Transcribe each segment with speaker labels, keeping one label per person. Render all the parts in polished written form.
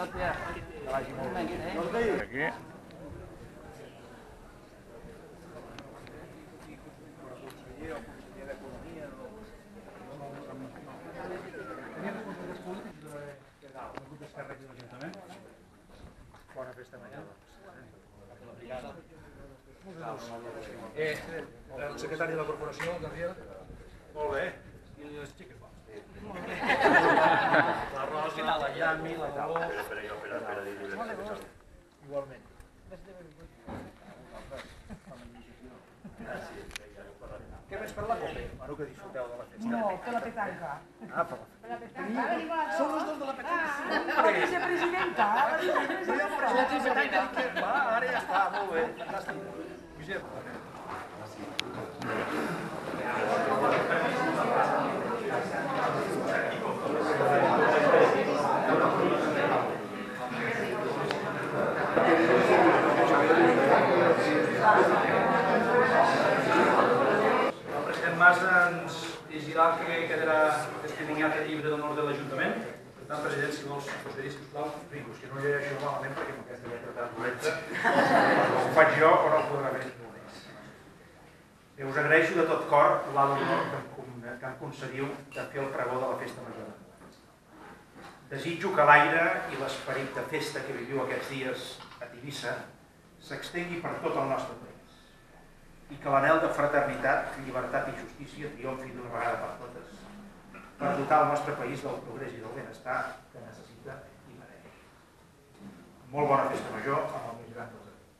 Speaker 1: Aquí.
Speaker 2: Bona festa major. El secretari de la corporació, Gabriel. Molt bé. I les xiques bons. La Rosa, la Yami, la Dolor. Igualment. Què més per la copa? Bueno, que disfruteu de la festa.
Speaker 3: No, per la petanca.
Speaker 2: Ah, per la
Speaker 3: Són els dos de la petanca. La vicepresidenta.
Speaker 2: Va, ara ja està, molt bé. Fantàstic. Vigent. El president Mas ens llegirà el que quedarà testimoniat el llibre d'honor de l'Ajuntament. Per tant, president, si vols procedir, sisplau, rigues, que no llegeixo malament perquè amb aquesta lletra tan dolenta ho faig jo o no el podrà veure ningú més. Us agraeixo de tot cor l'honor que em concediu de fer el pregó de la Festa Major. Desitjo que l'aire i l'esperit de festa que viviu aquests dies a Tivissa s'extengui per tot el nostre país i que l'anhel de fraternitat, llibertat i justícia triomfi d'una vegada per totes per dotar el nostre país del progrés i del benestar que necessita i mereix. Molt bona festa major amb el més gran dels amics.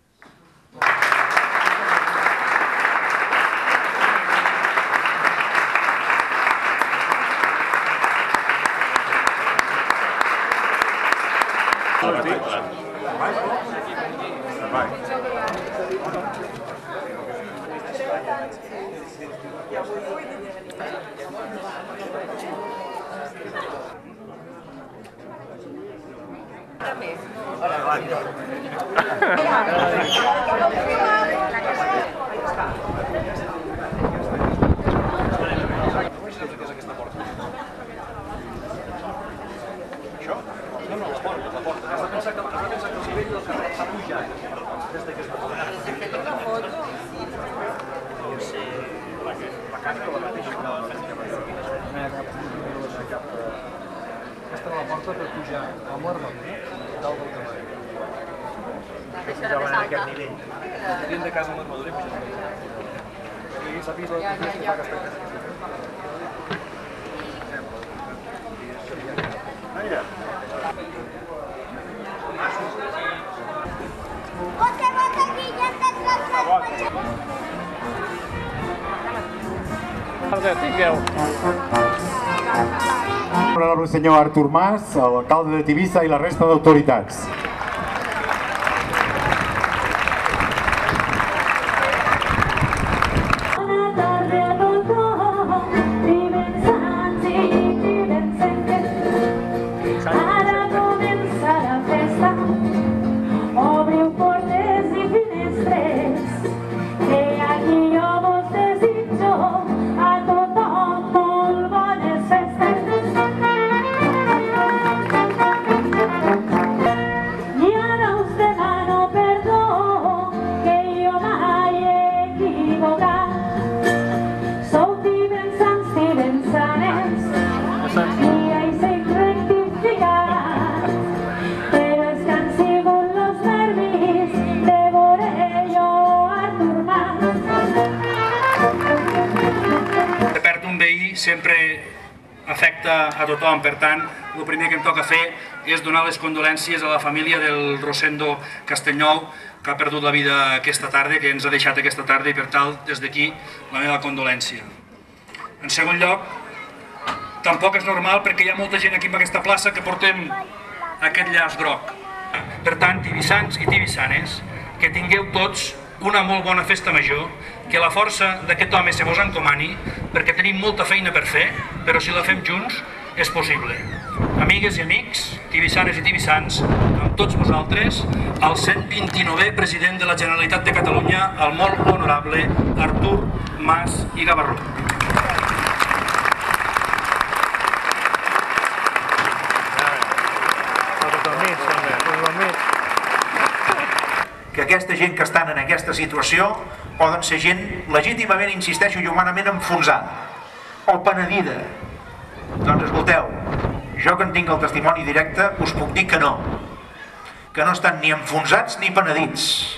Speaker 2: Aquesta era la porta per pujar al Marmolí, dalt del cavall. Pujaven en aquest nivell. Tenien de casa a l'armadura i pujaven. I s'ha vist la festa que fa aquesta casa. Mira.
Speaker 4: Honorable senyor Artur Mas, l'alcalde de Tivissa i la resta d'autoritats.
Speaker 2: Sempre afecta a tothom, per tant, el primer que em toca fer és donar les condolències a la família del Rosendo Castellnou, que ha perdut la vida aquesta tarda, que ens ha deixat aquesta tarda, i per tal, des d'aquí, la meva condolència. En segon lloc, tampoc és normal perquè hi ha molta gent aquí en aquesta plaça que portem aquest llaç groc. Per tant, tivissans i tivissanes, que tingueu tots una molt bona festa major, que la força d'aquest home se vos encomani, perquè tenim molta feina per fer, però si la fem junts és possible. Amigues i amics, tivissanes i tivissans, amb tots vosaltres, el 129è president de la Generalitat de Catalunya, el molt honorable Artur Mas i Gavarró.
Speaker 5: que aquesta gent que estan en aquesta situació poden ser gent legítimament, insisteixo, i humanament enfonsada o penedida. Doncs escolteu, jo que en tinc el testimoni directe us puc dir que no estan ni enfonsats ni penedits,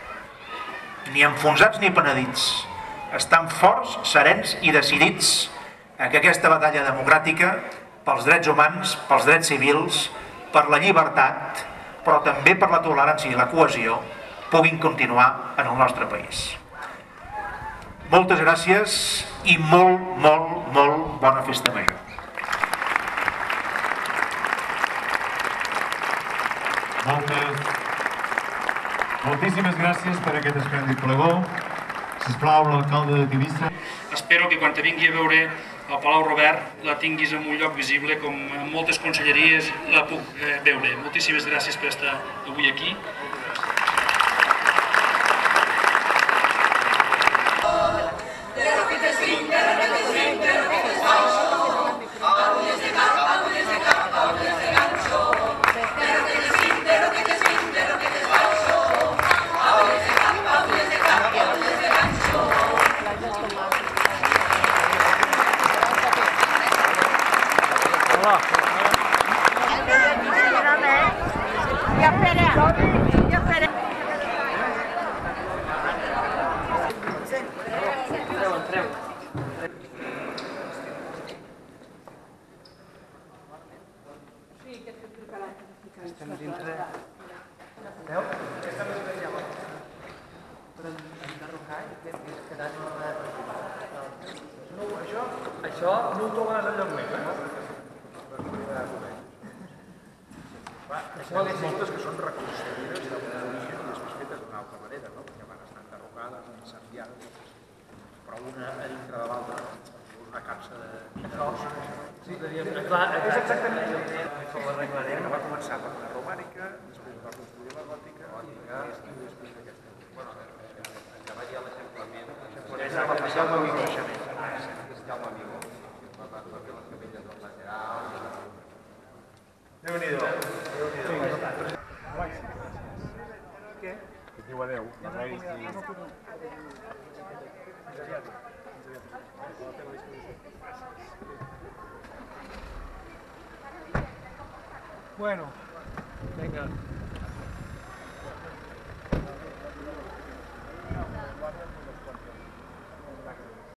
Speaker 5: estan forts, serens i decidits a que aquesta batalla democràtica pels drets humans, pels drets civils, per la llibertat, però també per la tolerància i la cohesió puguin continuar en el nostre país. Moltes gràcies i molt bona festa major.
Speaker 4: Moltíssimes gràcies per aquest esplèndid pregó. Sisplau, l'alcalde de Tivissa.
Speaker 2: Espero que quan te vingui a veure al Palau Robert la tinguis en un lloc visible, com en moltes conselleries la puc veure. Moltíssimes gràcies per estar avui aquí.
Speaker 6: Això no ho trobaràs enlloc més,
Speaker 5: Les moltes que són reconstruïdes d'origen i després fetes d'una altra manera, perquè van estar enderrocades, incendiades, però una a dintre de l'altra, una capsa de...
Speaker 6: Sí, clar, és exactament
Speaker 5: com l'arreglarem, que va començar per una romànica, després va construir la gòtica, i després aquesta. Bueno, que va dir a l'eixamplament, és la Jaume Amigó, és Jaume Amigó, va fer les capelles del lateral...
Speaker 4: Déu-n'hi-do.
Speaker 1: Què? Que diu adeu.
Speaker 6: Bueno, venga.